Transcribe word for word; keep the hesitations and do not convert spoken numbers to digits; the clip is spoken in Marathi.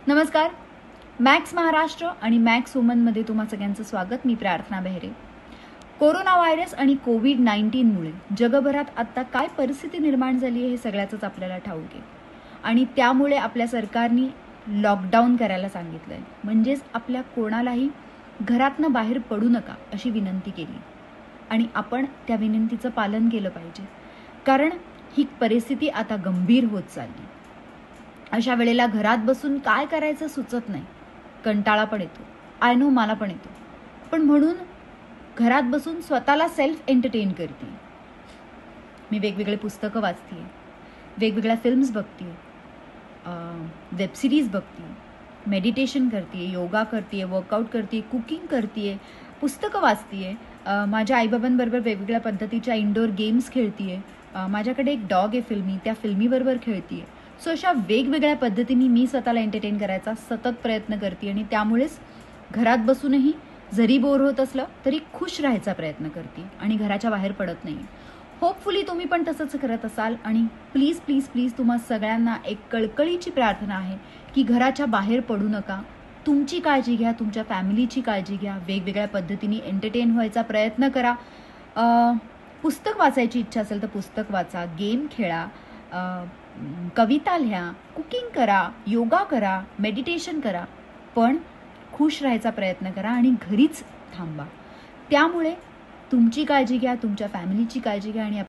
नमस्कार. मॅक्स महाराष्ट्र आणि मॅक्स वुमनमध्ये तुम्हा सगळ्यांचं स्वागत. मी प्रार्थना बेहरे. कोरोना व्हायरस आणि कोविड नाईन्टीनमुळे जगभरात आता काय परिस्थिती निर्माण झाली आहे हे सगळ्याचंच आपल्याला ठाऊक आहे. आणि त्यामुळे आपल्या सरकारने लॉकडाऊन करायला सांगितलं आहे. म्हणजेच आपल्या कोणालाही घरातनं बाहेर पडू नका अशी विनंती केली आणि आपण त्या विनंतीचं पालन केलं पाहिजे, कारण ही परिस्थिती आता गंभीर होत चालली. अशा वेळेला घरात बसून काय करायचं सुचत नाही, कंटाळा पण येतो. आय नो, मला पण येतो. पण म्हणून घरात बसून स्वतःला सेल्फ एंटरटेन करते. मी वेगवेगळे पुस्तकं वाचते, वेगवेगळ्या फिल्म्स बघते, वेब सिरीज बघते, मेडिटेशन करते, योगा करते, वर्कआउट करते, कुकिंग करते, पुस्तकं वाचते, माझ्या आईबाबांबरोबर वेगवेगळ्या पद्धतीच्या इंडोर गेम्स खेळते, माझ्याकडे एक डॉग आहे फिल्मी, त्या फिल्मीबरोबर खेळते. सो अशा वेगवेगळ्या पद्धतीने मी स्वतःला एंटरटेन करायचा सतत प्रयत्न करते आणि त्यामुळेच घरात बसूनही जरी बोर होत असलं तरी खुश राहायचा प्रयत्न करते आणि घराच्या बाहेर पडत नाही. होपफुली तुम्ही पण तसंच करत असाल. आणि प्लीज प्लीज प्लीज तुम्हा सगळ्यांना एक कळकळीची प्रार्थना आहे की घराच्या बाहेर पडू नका. तुमची काळजी घ्या, तुमच्या फॅमिलीची काळजी घ्या, वेगवेगळ्या पद्धतीने एंटरटेन व्हायचा प्रयत्न करा. पुस्तक वाचायची इच्छा असेल तर पुस्तक वाचा, गेम खेळा, कविता लिहा, कुकिंग करा, योगा करा, मेडिटेशन करा, पण खुश राहायचा प्रयत्न करा आणि घरीच थांबा. त्यामुळे तुमची काळजी घ्या, तुमच्या फॅमिलीची काळजी घ्या आणि